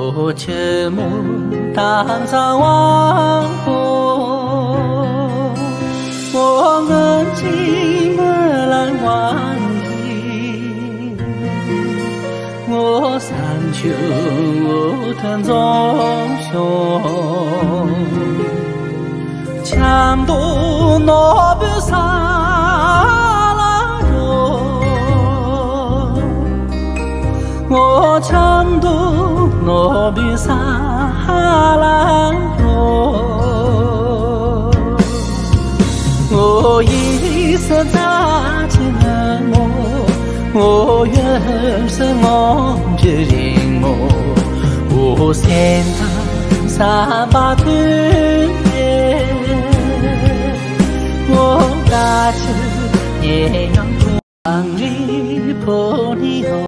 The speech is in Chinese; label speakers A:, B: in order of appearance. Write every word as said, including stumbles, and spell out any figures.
A: 我切莫当上王后，我恩情不难忘记，我三秋我吞中雄，强渡那不沙拉哟，我强渡那不沙拉哟，我一生扎起了我，我愿是我决定我，我现在三把腿，我大致也要让你破你后。